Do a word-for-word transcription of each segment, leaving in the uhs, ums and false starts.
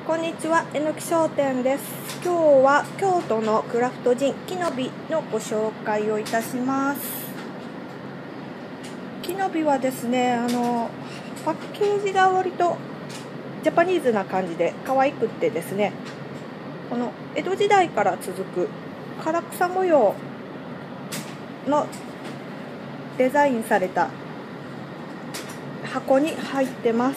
こんにちは、えのき商店です。今日は京都のクラフトジンきのびのご紹介をいたします。きのびはですね、あのパッケージが割とジャパニーズな感じで可愛くってですね、この江戸時代から続く唐草模様のデザインされた箱に入ってます。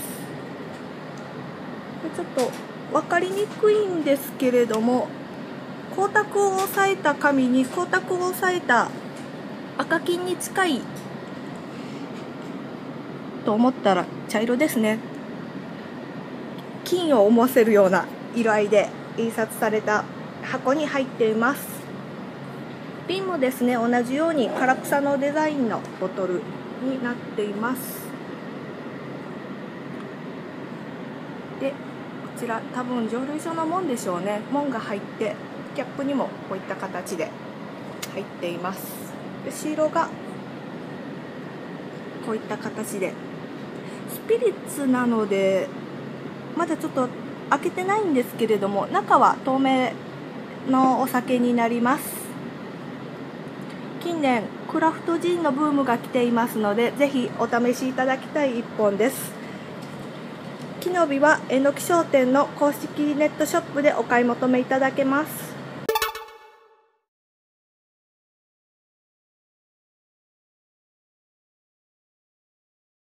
ちょっと分かりにくいんですけれども、光沢を抑えた紙に光沢を抑えた赤金に近いと思ったら茶色ですね。金を思わせるような色合いで印刷された箱に入っています。瓶もですね、同じように唐草のデザインのボトルになっています。で、こちら多分蒸留所の門でしょうね。門が入って、キャップにもこういった形で入っています。後ろがこういった形で、スピリッツなのでまだちょっと開けてないんですけれども、中は透明のお酒になります。近年クラフトジンのブームが来ていますので、ぜひお試しいただきたい一本です。きのびはえのき商店の公式ネットショップでお買い求めいただけます。